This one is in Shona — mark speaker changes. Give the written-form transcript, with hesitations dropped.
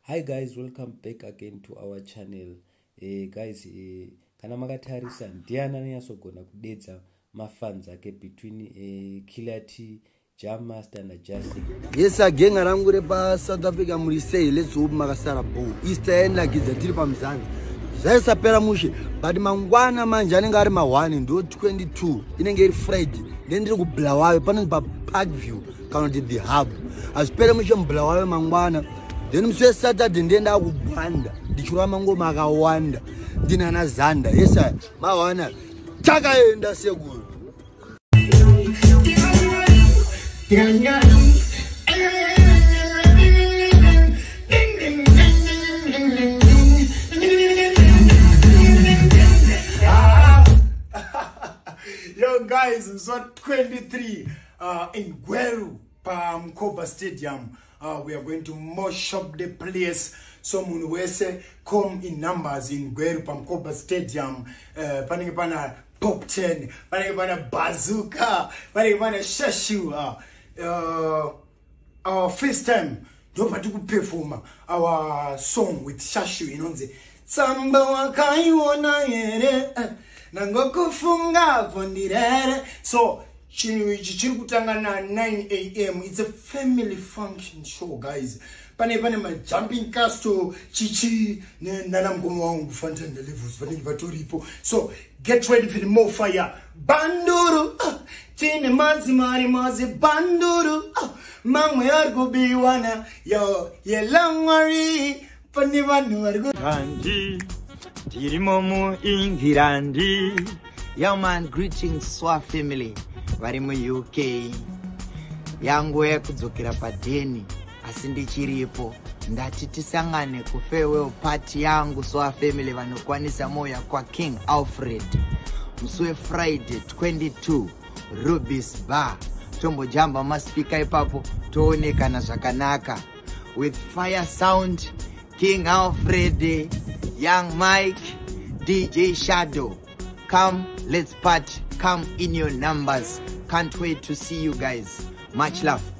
Speaker 1: Hi guys, welcome back again to our channel. Guys, kana makatarisa Diyani anonyasogona kudedza mafans ake between Kilati, Jam Master na Justin.
Speaker 2: Yes, again arangu repa South Africa mulisei let's hope makasara bo. East end like the tiri pamzanzi. Zaisa pera mushi, but mangwana manje anenge ari ma1 ndo 22. Inenge iri Friday. Then ndiri kublawawe pano pa Park View kana the hub. Asipere mushi mblawawe mangwana. Then mse Saturday ndenda kubanda. Ndichura mangoma akawanda. Ndinana zanda. Yes sir. Mawana takaenda seguru.
Speaker 3: Yo guys, it's 23 in Gweru Mkoba Stadium. We are going to mosh up the place. Someone will say come in numbers in Gweru Mkoba Stadium. Paningipana Pop 10, paningipana Bazooka, paningipana Shashu. Our first time nobody could perform our song with Shashu, you know, the Samba wakaiona yere Nangoko funga pondirere. So chiri kutanga na 9 AM. It's a family function show, guys. Pane ma jumping casto chichi nana mkomo wangu fantan the levels vanini vatoripo. So get ready for the more fire. Banduru tine mazi banduru mangwe argo biwana yo yelangwari pani vanu argo
Speaker 4: Kandi Tirimomu ingirandi.
Speaker 5: Yo man, greetings Swa family vari mu UK. Yangu kudzokera padeni asi ndichiripo. Ndati tisangane ku farewell party yangu Swa family vanokwanisa moya kwa King Alfred. Mswe Friday 22 Rubis Bar. Tombo jamba maspika ipapo toonekana zvakanaka with fire sound. King Alfred, Young Mike, DJ Shadow. Come, let's party. Come in your numbers. Can't wait to see you guys. Much love.